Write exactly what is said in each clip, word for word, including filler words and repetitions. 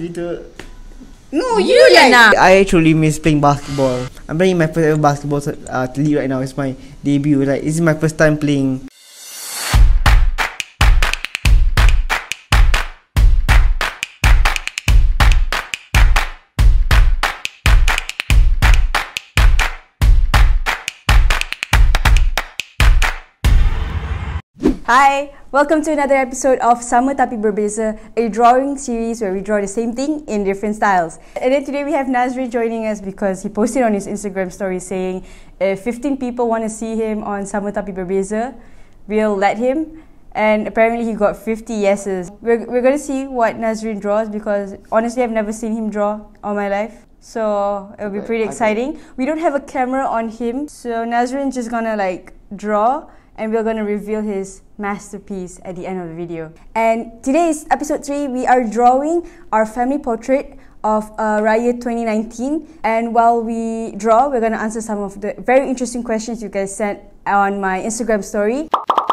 gitu. No, you like nah. I truly miss playing basketball. I'm playing my first ever basketball uh, league right now. It's my debut. Like, this is my first time playing. Hi, welcome to another episode of Sama Tapi Berbeza, a drawing series where we draw the same thing in different styles. And then today we have Nazrin joining us because he posted on his Instagram story saying if fifteen people want to see him on Sama Tapi Berbeza, we'll let him. And apparently he got fifty yeses. We're, we're going to see what Nazrin draws because honestly I've never seen him draw all my life. So it'll be pretty exciting. We don't have a camera on him, so Nazrin's just gonna like draw and we're gonna reveal his masterpiece at the end of the video. And today is episode three. We are drawing our family portrait of uh, Raya twenty nineteen. And while we draw, we're gonna answer some of the very interesting questions you guys sent on my Instagram story.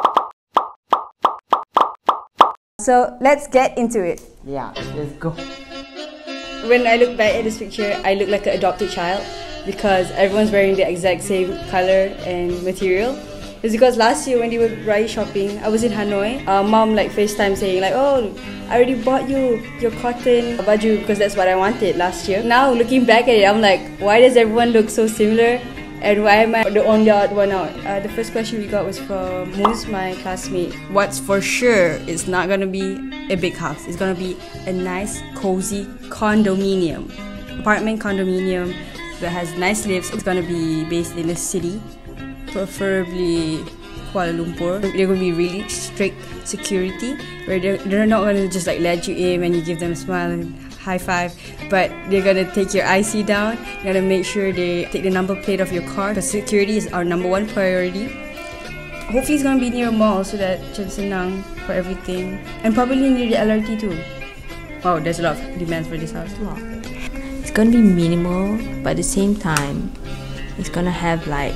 So let's get into it. Yeah, let's go. When I look back at this picture, I look like an adopted child because everyone's wearing the exact same color and material. It's because last year when they were Raya shopping, I was in Hanoi. Uh, Mom like FaceTime saying like, oh, I already bought you your cotton baju because that's what I wanted last year. Now looking back at it, I'm like, why does everyone look so similar? And why am I the only odd one out? Uh, the first question we got was from Moose, my classmate. What's for sure is not gonna be a big house. It's gonna be a nice, cozy condominium. Apartment condominium that has nice lifts. It's gonna be based in the city, preferably Kuala Lumpur. They're going to be really strict security where they're, they're not going to just like let you in when you give them a smile and high five, but they're going to take your I C down. They're going to make sure they take the number plate of your car because security is our number one priority. Hopefully it's going to be near a mall so that macam senang for everything, and probably near the L R T too. Wow, there's a lot of demands for this house. Wow. It's going to be minimal, but at the same time it's going to have like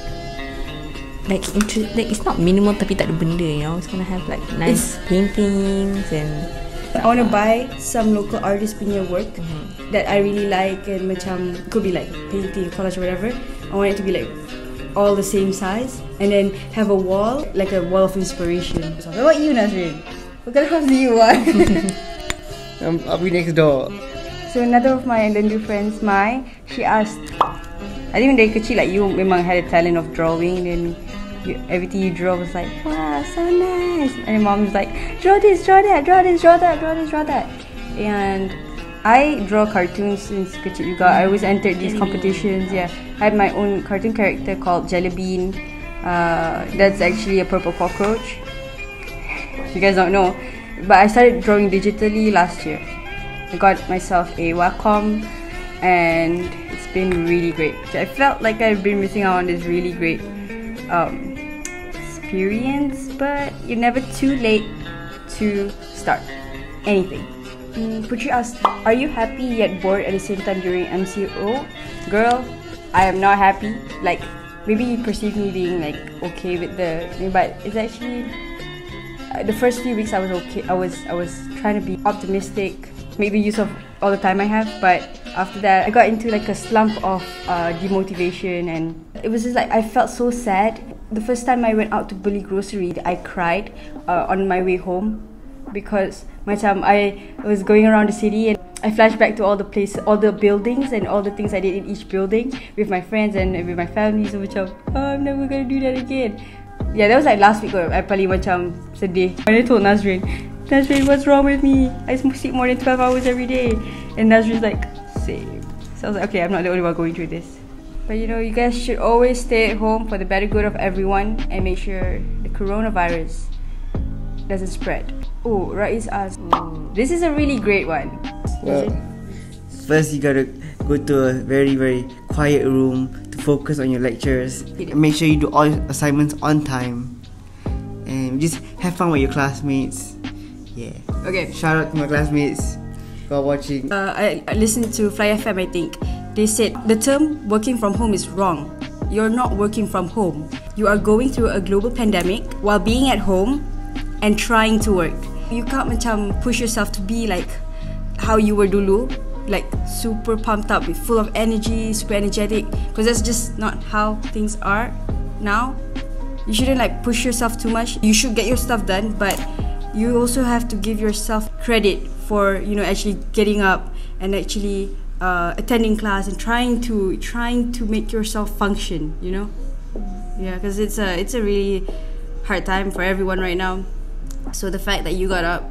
Like, like it's not minimal tapi tak ada benda, you know. It's gonna have like nice it's, paintings and I want to buy some local artists punya work mm-hmm. that I really like and macam could be like painting, collage or whatever. I want it to be like all the same size and then have a wall, like a wall of inspiration. So, what about you, Nazrin? What kind of house do you want? um, I'll be next door. So another of my Lendu friends, Mai, she asked, I think when dari kecil like you memang had a talent of drawing and You, everything you draw was like, wow, so nice. And your mom was like, draw this, draw that, draw this, draw that, draw this, draw that. And I draw cartoons since kecil juga. I always entered these competitions. Yeah, I had my own cartoon character called Jellybean. Uh, that's actually a purple cockroach. You guys don't know, but I started drawing digitally last year. I got myself a Wacom, and it's been really great. I felt like I've been missing out on this really great Um, experience, but you're never too late to start anything. Mm, Putri asked, are you happy yet bored at the same time during M C O? Girl, I am not happy. Like, maybe you perceive me being like okay with the, but it's actually uh, the first few weeks I was okay. I was I was trying to be optimistic, make the use of all the time I have, but after that I got into like a slump of uh, demotivation, and it was just like I felt so sad. The first time I went out to beli grocery, I cried uh, on my way home because macam I was going around the city and I flashed back to all the places, all the buildings and all the things I did in each building with my friends and with my family. So macam, oh, I'm never gonna do that again. Yeah, that was like last week. I paling macam sedih. I told Nazrin, Nazrin, what's wrong with me? I sleep more than twelve hours every day. And Nazrin's like, same. So I was like, okay, I'm not the only one going through this. But you know, you guys should always stay at home for the better good of everyone and make sure the coronavirus doesn't spread. Oh, Raiz asked, this is a really great one. Well, first you gotta go to a very very quiet room to focus on your lectures. Make sure you do all assignments on time. And just have fun with your classmates. Yeah. Okay. Shout out to my classmates for watching. Uh, I, I listened to Fly F M, I think. They said the term working from home is wrong. You're not working from home. You are going through a global pandemic while being at home and trying to work. You can't macam push yourself to be like how you were dulu, like super pumped up, with full of energy, super energetic, because that's just not how things are now. You shouldn't like push yourself too much. You should get your stuff done, but you also have to give yourself credit for, you know, actually getting up and actually uh, attending class and trying to trying to make yourself function, you know. Yeah, because it's a it's a really hard time for everyone right now. So the fact that you got up,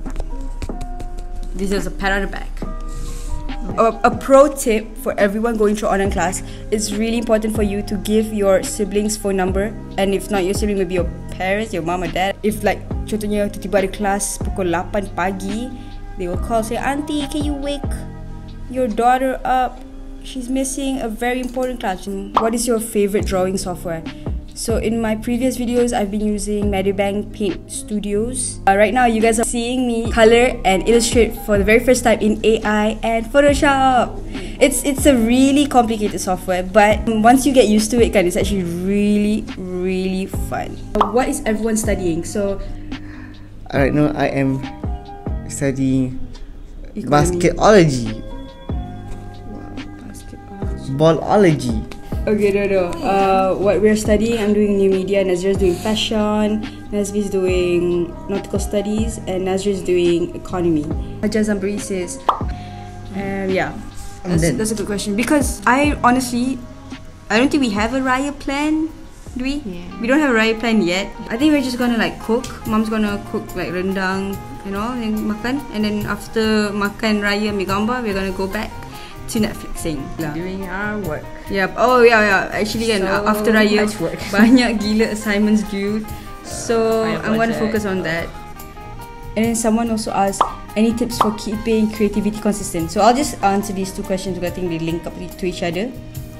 this is a pat on the back. A, a pro tip for everyone going through online class, it's really important for you to give your siblings phone number, and if not your sibling, maybe your parents, your mom or dad. If like contohnya tiba-tiba ada kelas pukul lapan pagi, they will call, say, "Auntie, can you wake your daughter up? She's missing a very important class." What is your favorite drawing software? So in my previous videos, I've been using Medibank Paint Studios. Uh, right now, you guys are seeing me color and illustrate for the very first time in A I and Photoshop. It's it's a really complicated software, but once you get used to it, it's actually really, really fun. What is everyone studying? So, right now I am studying Economy. basketology, Wow, basketball. ballology. Okay, no, no. Uh, what we're studying, I'm doing new media, Nazria's doing fashion, Nazvi's doing nautical studies, and Nazria's doing economy. Hajjah Zambri says, um, yeah, that's, that's a good question. Because I honestly, I don't think we have a raya plan, do we? Yeah. We don't have a raya plan yet. I think we're just gonna like cook. Mom's gonna cook like rendang, you know, and makan. And then after makan raya mi gambar, we're gonna go back to Netflixing. Doing our work. Yep. Oh yeah, yeah. Actually, kan, So after Raya, much work. banyak gila assignments due. So Banyak I'm going to project. focus on that. And then someone also asked, any tips for keeping creativity consistent? So I'll just answer these two questions because I think they link up to each other.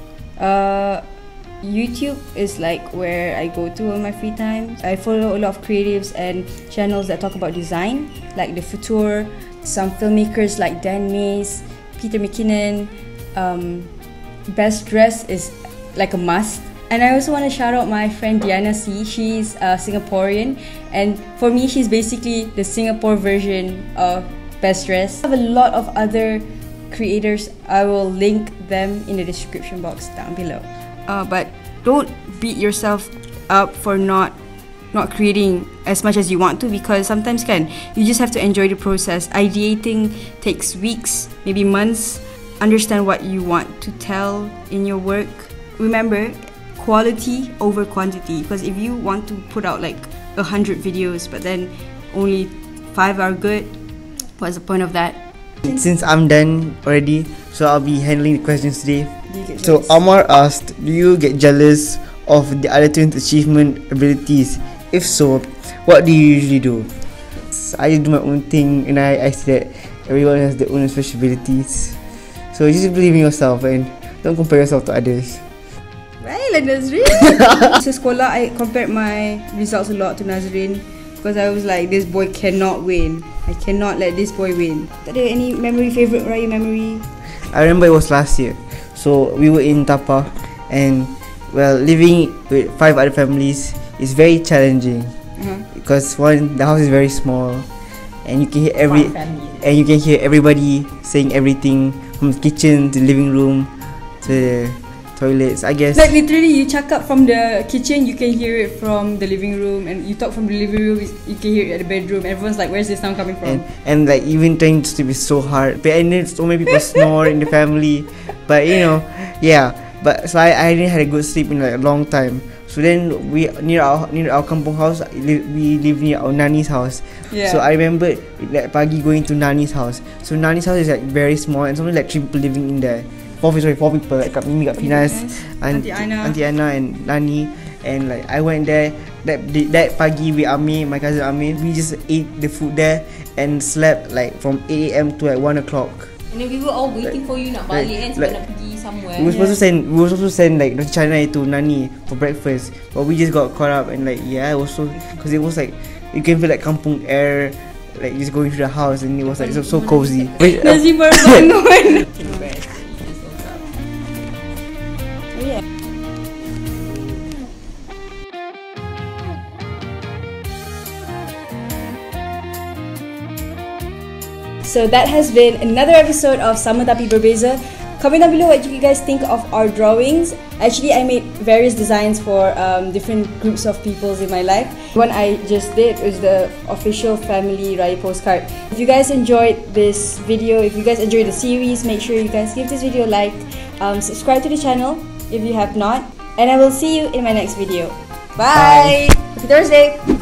Uh, YouTube is like where I go to on my free time. I follow a lot of creatives and channels that talk about design, like The Futur, some filmmakers like Dan Mays, Peter McKinnon. Um, Best Dress is like a must. And I also want to shout out my friend Diana C. She's a Singaporean, and for me, she's basically the Singapore version of Best Dress. I have a lot of other creators. I will link them in the description box down below. Uh, but don't beat yourself up for not not creating as much as you want to, because sometimes can you just have to enjoy the process. Ideating takes weeks, maybe months. Understand what you want to tell in your work. Remember, quality over quantity, because if you want to put out like a hundred videos but then only five are good, what's the point of that? Since I'm done already, so I'll be handling the questions today. Do you get So jealous? Amar asked, do you get jealous of the other students' achievement abilities? If so, what do you usually do? I do my own thing, and I, I see that everyone has their own special abilities. So just believe in yourself and don't compare yourself to others. Right, like Nazrin. So sekolah, I compared my results a lot to Nazrin, because I was like, this boy cannot win. I cannot let this boy win. Tak ada any memory, favourite raya memory? I remember it was last year. So we were in Tapa, and well, living with five other families is very challenging. Uh-huh. Because one, the house is very small, and you can hear every One family. and you can hear everybody saying everything from the kitchen to the living room to the toilets, I guess. Like literally, you cakap from the kitchen, you can hear it from the living room, and you talk from the living room, you can hear it at the bedroom. Everyone's like, "Where's this sound coming from?" and and like even trying to sleep is so hard. But and then so many people snore in the family. But you know, yeah. But so I I didn't had a good sleep in like a long time. So then we near our near our kampung house, li- we live near our nanny's house. Yeah. So I remember like pagi going to nanny's house. So nanny's house is like very small, and something like three people living in there. Four sorry four people. Like Kak Mimi, Kak Finas, Auntie Ana. Auntie Ana, and Nani. And like I went there that that pagi with Ami, my cousin Ami. We just ate the food there and slept like from eight a.m. to like one o'clock. And then we were all waiting for you nak like- balik kan, sebab like- nak pergi somewhere. We were supposed to send we were supposed to send like Nasi China to Nani for breakfast, but we just got caught up and like yeah, it was so because it was like you can feel like kampung air, like just going through the house, and it was like so, so cozy. Wait, uh, Nazim baru bangun. So that has been another episode of Sama Tapi Berbeza. Comment down below what you guys think of our drawings. Actually, I made various designs for um, different groups of peoples in my life. One I just did was the official family Raya postcard. If you guys enjoyed this video, if you guys enjoyed the series, make sure you guys give this video a like, um, subscribe to the channel if you have not, and I will see you in my next video. Bye! Bye. Happy Thursday!